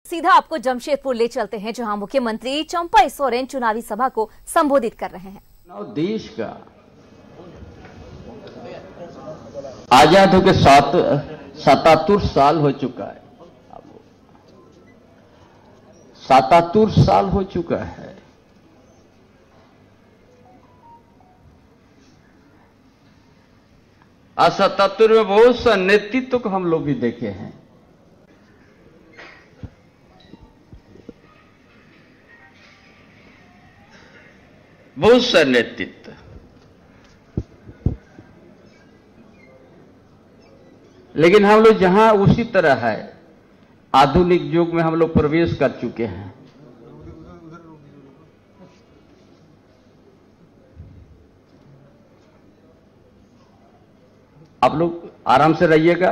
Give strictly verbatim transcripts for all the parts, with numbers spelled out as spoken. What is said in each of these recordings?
सीधा आपको जमशेदपुर ले चलते हैं, जहां मुख्यमंत्री चंपई सोरेन चुनावी सभा को संबोधित कर रहे हैं। देश का आजाद होकर सात सतातुर साल हो चुका है, सतातुर साल हो चुका है। आज सतातुर में बहुत सा नेतृत्व को हम लोग भी देखे हैं। बहुत सा नेतृत्व, लेकिन हम लोग जहां उसी तरह है, आधुनिक युग में हम लोग प्रवेश कर चुके हैं। आप लोग आराम से रहिएगा।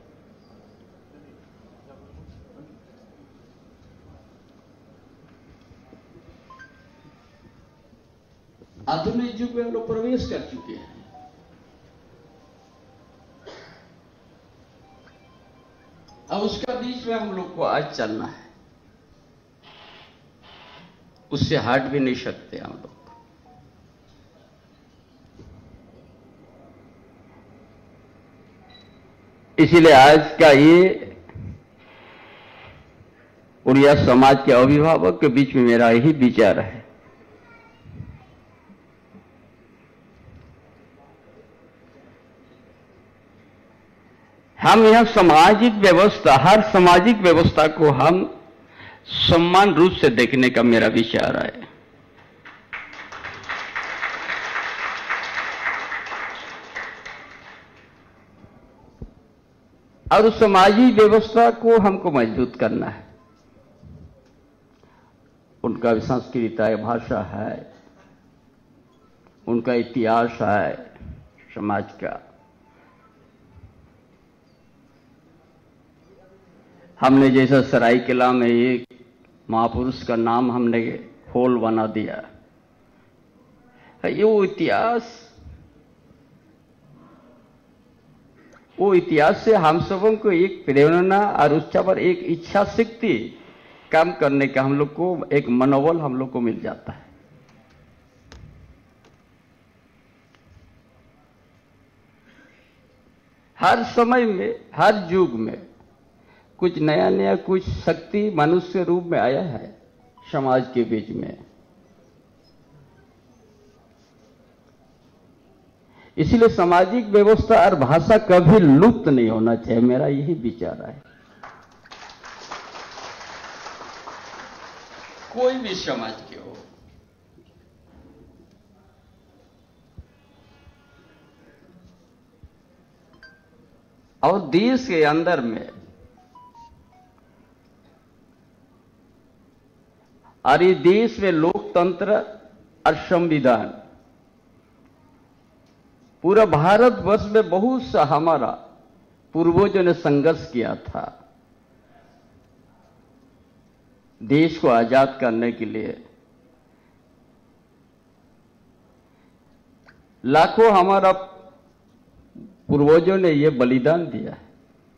आधुनिक युग में हम लोग प्रवेश कर चुके हैं। अब उसका बीच में हम लोग को आज चलना है, उससे हट भी नहीं सकते हम लोग। इसीलिए आज का ये उड़िया समाज के अभिभावक के बीच में मेरा यही विचार है। हम यह सामाजिक व्यवस्था, हर सामाजिक व्यवस्था को हम समान रूप से देखने का मेरा विचार है। और उस सामाजिक व्यवस्था को हमको मजबूत करना है। उनका भी संस्कृति है, भाषा है, उनका इतिहास है समाज का। हमने जैसा सरायकेला में एक महापुरुष का नाम हमने होल बना दिया, ये वो इतिहास, वो इतिहास से हम सबों को एक प्रेरणा और उसका पर एक इच्छा शक्ति काम करने का हम लोग को एक मनोबल हम लोग को मिल जाता है। हर समय में, हर युग में कुछ नया नया, कुछ शक्ति मनुष्य रूप में आया है समाज के बीच में। इसलिए सामाजिक व्यवस्था और भाषा कभी लुप्त नहीं होना चाहिए, मेरा यही विचार है। कोई भी समाज के हो, और देश के अंदर में और ये देश में लोकतंत्र और संविधान, पूरा भारतवर्ष में बहुत सा हमारा पूर्वजों ने संघर्ष किया था देश को आजाद करने के लिए। लाखों हमारा पूर्वजों ने ये बलिदान दिया है।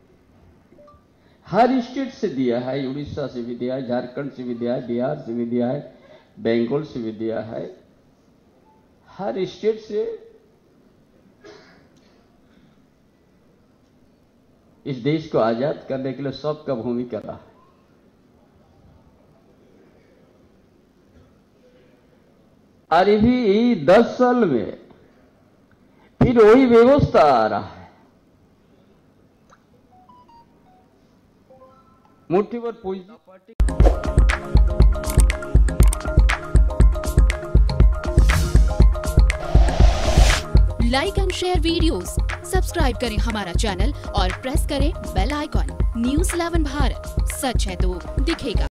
हर स्टेट से दिया है, उड़ीसा से भी दिया है, झारखंड से भी दिया है, बिहार से भी दिया है, बंगाल से भी दिया है। हर स्टेट से इस देश को आजाद करने के लिए सबका भूमिका रहा है। और ये भी दस साल में फिर वही व्यवस्था आ रहा है। मुट्ठी भर पूंजी party. Like and share videos, subscribe करें हमारा चैनल और प्रेस करें bell icon. News eleven Bharat, सच है तो दिखेगा।